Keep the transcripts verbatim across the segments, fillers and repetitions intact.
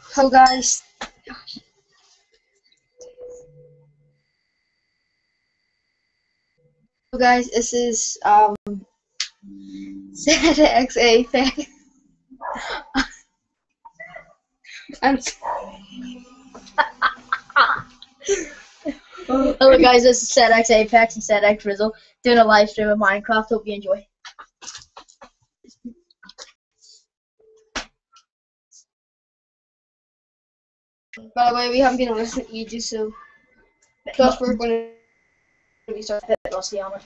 Hello guys. Hello guys, this is um ZX Apex. I'm Hello guys, this is ZX Apex and ZX Rizzle doing a live stream of Minecraft. Hope you enjoy. By the way, we haven't been on this in ages, so plus we're going to be starting Hit Rusty Armor.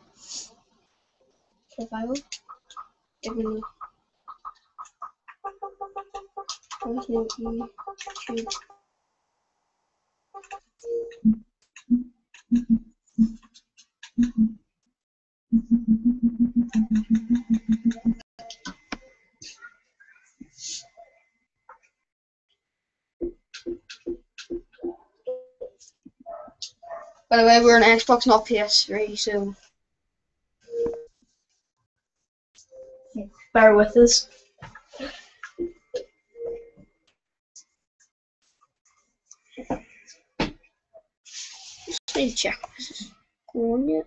survival. Even though there's no YouTube. By the way, we're on Xbox, not P S three, so Bear with us. just need to check if this is going yet.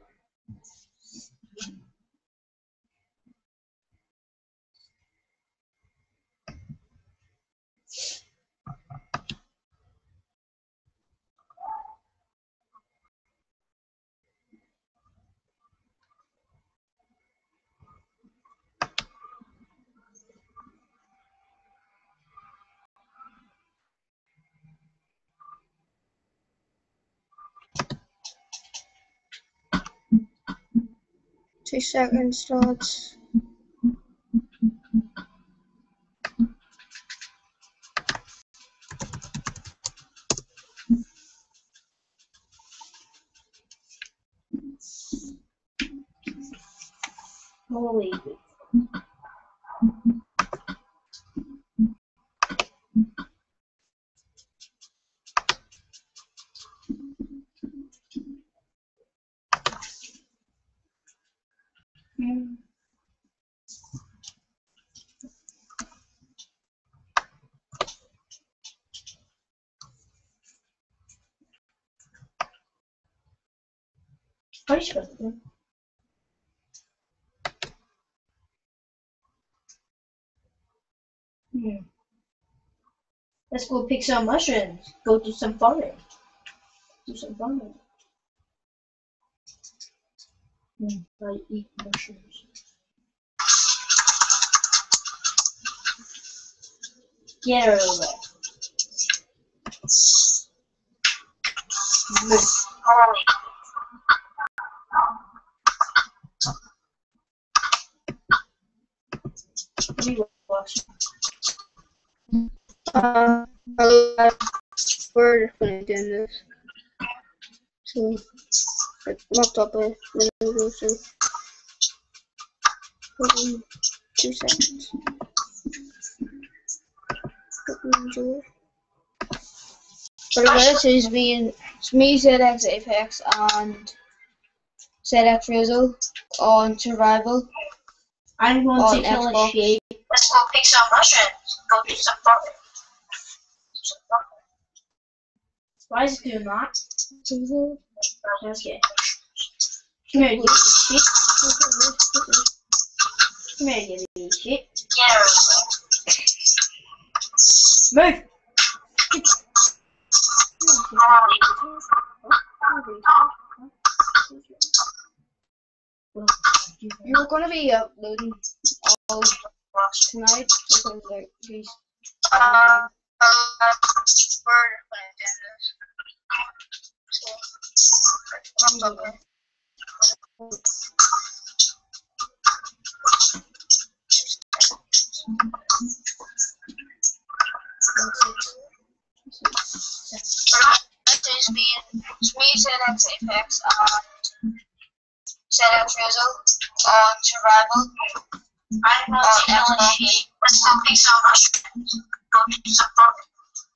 Two seconds starts. Holy. Hmm. How are you supposed to do? Hmm. Let's go pick some mushrooms. Go do some farming. Do some farming. Hmm. I eat mushrooms. Get her over there. Move. Rewatch. Uh, hello, we're gonna do this. So, like, not up a minute so. Um, two seconds. Hope you enjoy. By the way, this is me and it's me, ZX Apex, and ZX Rizzle on survival. I'm going On to kill Xbox. a sheep. Let's go pick some mushrooms. Go do some farming. Why is it doing that? Mhm. Okay. Come here, you sheep. Come here, you sheep. Yeah. Move! You're gonna be uploading all tonight because like he's Uh, uh, we're gonna do this. So, I'm okay. This is me, it's me, ZX Apex, and ZX Rizzle on survival. I'm going to kill a sheep. Let's go pick some mushrooms. Go do some farming.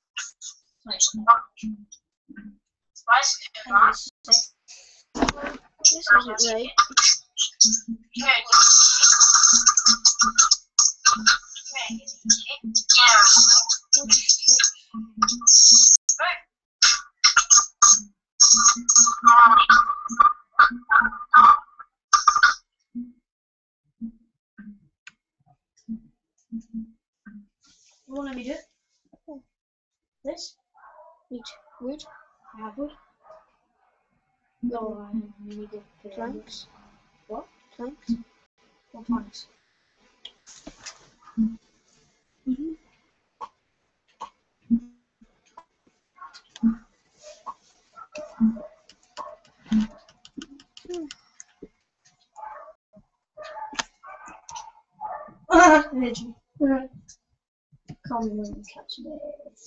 Why is it doing that? this isn't right. Come here, you sheep. Come here, you sheep. Yeah. No, I need to pay. Planks. What? Planks. What planks? Mm-hmm. Ah, I hit you. Alright. Come and catch me.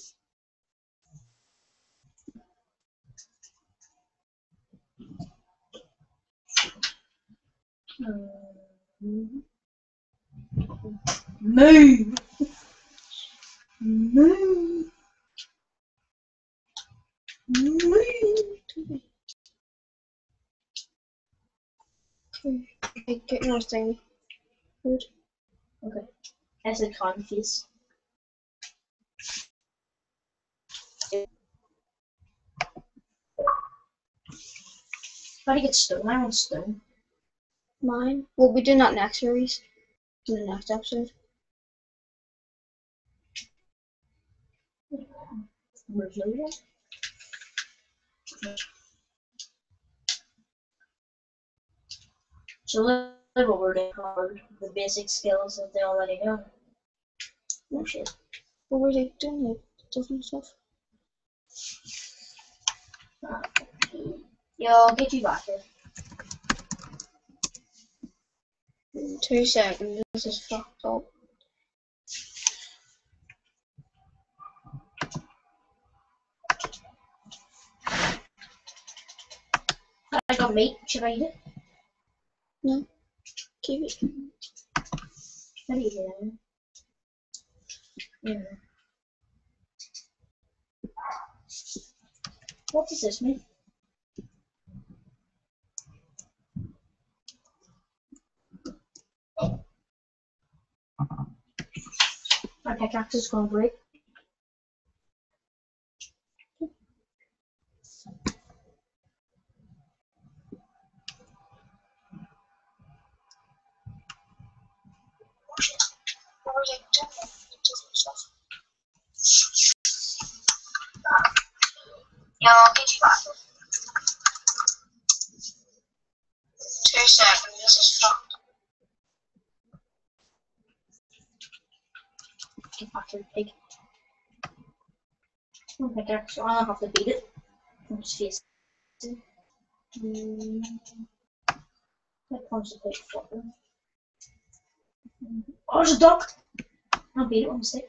Um, Move! Move! Move! Okay, get your thing. Good. Okay. I said confuse. How do you get stone? I want stone. Mine. We'll be doing that next series. In the next episode. Resilient? So look at what we're doing covered. The basic skills that they already know. No shit. What were they doing? Like different stuff? Yo, I'll get you back here. In two seconds. This is fucked up. I got meat. Should I eat it? No. Keep it. How do you eat it? Yeah. What does this mean? My pickaxe is gonna break. What were they doing? Different stuff. Yeah, I'll get you back. Two seconds, this is fucked. Get back here, pig. My pickaxe, so I don't have to beat it. I'm just face it. Mm. I punch the pig fucker. Oh, there's a duck! I'll beat it on mistake.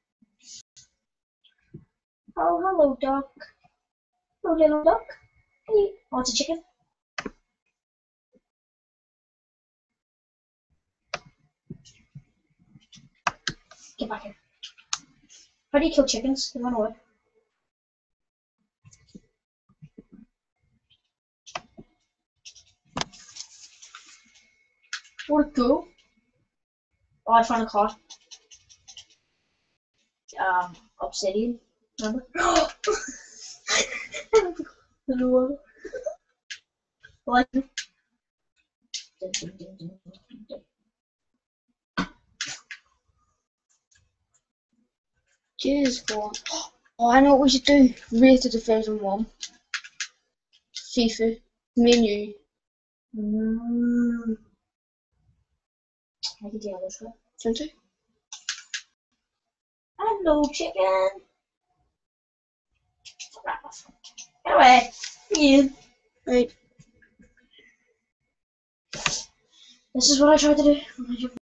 Oh, hello, duck. Hello, little duck. Hey. Oh, it's a chicken. Get back here. How do you kill chickens? They run away. Where'd it go? Oh, I found a cot. Um, obsidian. Remember? In the water. What? Jesus, what? Oh, I know what we should do. Rated Division one. FIFA. Me and you. Mm. I could do this one. Don't you? Hello, chicken. Get away. You. Right. This is what I tried to do.